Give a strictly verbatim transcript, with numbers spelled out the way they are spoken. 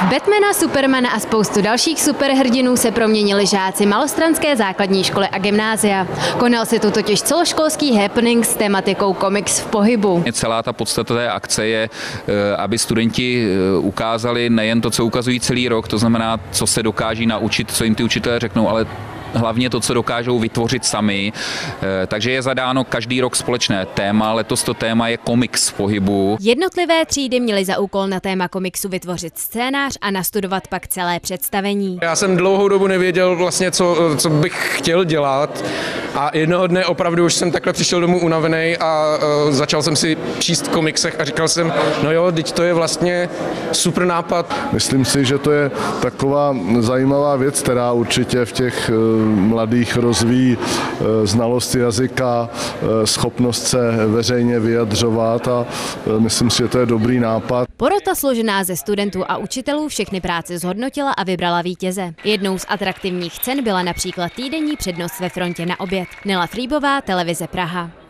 Batmana, Supermana a spoustu dalších superhrdinů se proměnili žáci Malostranské základní školy a gymnázia. Konal se tu totiž celoškolský happening s tematikou komiks v pohybu. Celá ta podstata té akce je, aby studenti ukázali nejen to, co ukazují celý rok, to znamená, co se dokáží naučit, co jim ty učitelé řeknou, ale hlavně to, co dokážou vytvořit sami. Takže je zadáno každý rok společné téma. Letos to téma je komiks v pohybu. Jednotlivé třídy měly za úkol na téma komiksu vytvořit scénář a nastudovat pak celé představení. Já jsem dlouhou dobu nevěděl vlastně, co, co bych chtěl dělat. A jednoho dne opravdu už jsem takhle přišel domů unavený a uh, začal jsem si číst v komiksech a říkal jsem, no jo, teď to je vlastně super nápad. Myslím si, že to je taková zajímavá věc, která určitě v těch uh, mladých rozvíjí uh, znalost jazyka, uh, schopnost se veřejně vyjadřovat a uh, myslím si, že to je dobrý nápad. Porota složená ze studentů a učitelů všechny práce zhodnotila a vybrala vítěze. Jednou z atraktivních cen byla například týdenní přednost ve frontě na oběd. Nela Frýbová, Televize Praha.